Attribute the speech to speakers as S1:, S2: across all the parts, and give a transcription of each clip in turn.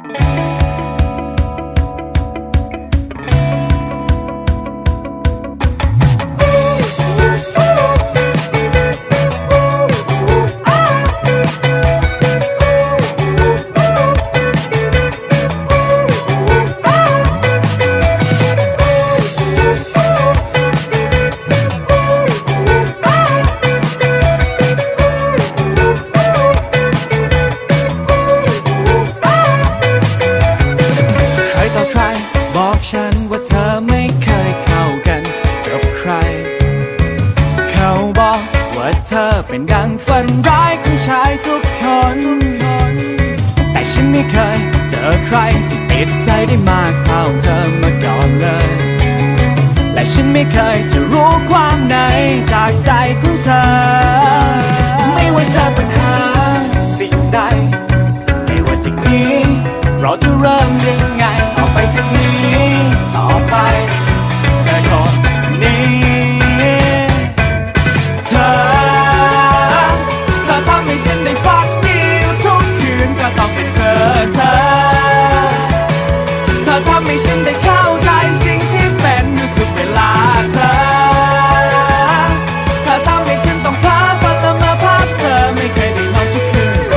S1: บอกฉันว่าเธอไม่เคยเข้ากันกับใครเขาบอกว่าเธอเป็นดังฝันร้ายของชายทุกคนแต่ฉันไม่เคยเจอใครที่ติดใจได้มากเท่าเธอมาก่อนเลยและฉันไม่เคยจะรู้ความในจากใจของเธอไม่ว่าจะปัญหาสิ่งใดไม่ว่าจากนี้เราจะเริ่มยังไงต่อไปจากนี้ต่อไปเธอคนนี้เธอทำให้ฉันได้ฝันดีทุกคืนก็ต้องเป็นเธอเธอทำให้ฉันได้เข้าใจสิ่งที่เป็นอยู่ทุกเวลาเธอทำให้ฉันต้องพลาดฝันละเมอภาพเธอไม่เคยได้นอนทุกคืน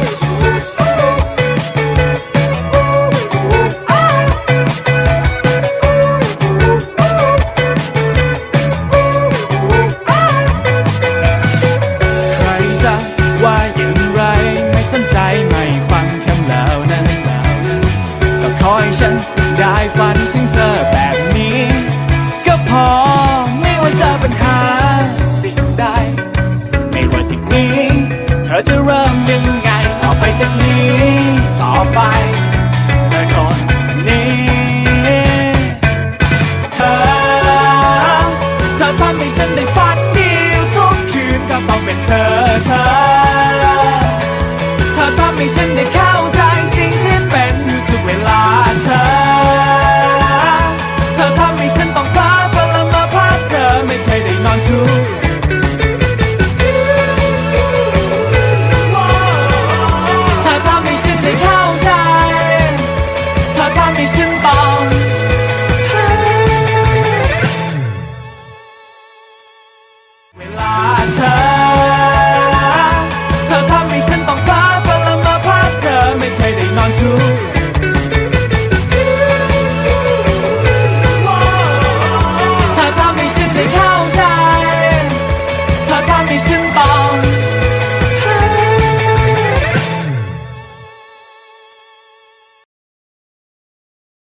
S1: ว่าอย่างไรไม่สนใจไม่ฟังคำเหล่านั้นก็ขอให้ฉันได้ฝันถึงเธอแบบนี้ก็พอไม่ว่าจะปัญหาสิ่งใดไม่ว่าจากนี้เธอจะเริ่มยังไงต่อไปจากนี้ต่อไปเธอคนนี้เธอทำให้ฉันได้ฝันดีทุกคืนก็ต้องเป็นเธอทำให้ฉันได้เข้าใจสิ่งที่เป็นอยู่ทุกเวลาเธอทำให้ฉันต้องพลาดฝันละเมอภาพเธอไม่เคยได้นอนทุกเธอทำให้ฉันได้เข้าใจเธอทำให้ฉันต้องเวลา